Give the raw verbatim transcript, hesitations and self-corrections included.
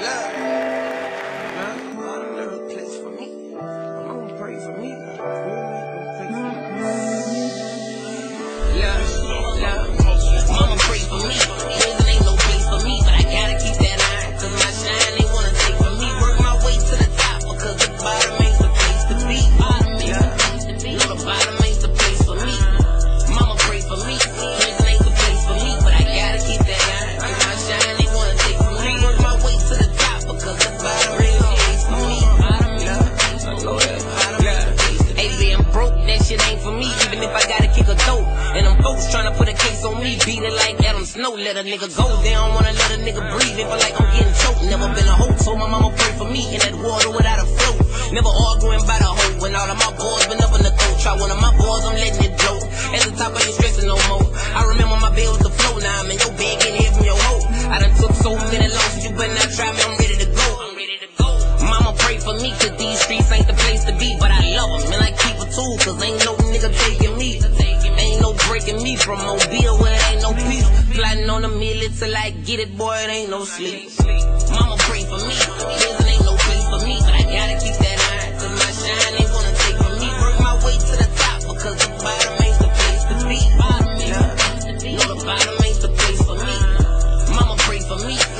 Let a nigga go, they don't wanna let a nigga breathe. They feel like I'm getting choked. Never been a hoe, told my mama pray for me in that water without a float. Never arguing by the hoe when all of my boys been up in the coach. Try one of my boys, I'm letting it blow. At the top, I ain't stressing no more. I remember my bed was the flow. Now I'm in your bed, getting hit from your hoe. I done took so many losses, you better not try me. I'm ready to go. I'm ready to go. Mama pray for me, cause these streets ain't the place to be. But I love them, and I keep it too, cause ain't no nigga taking me. Ain't no breaking me from Mobile where it ain't no peace. Plotting on the milli till I get it, boy, it ain't no sleep. Mama pray for me, prison ain't no place for me. But I gotta keep that iron, cause my shine ain't gonna take from me. Work my way to the top, because the bottom ain't the place to be. No, the bottom ain't the place for me. Mama pray for me.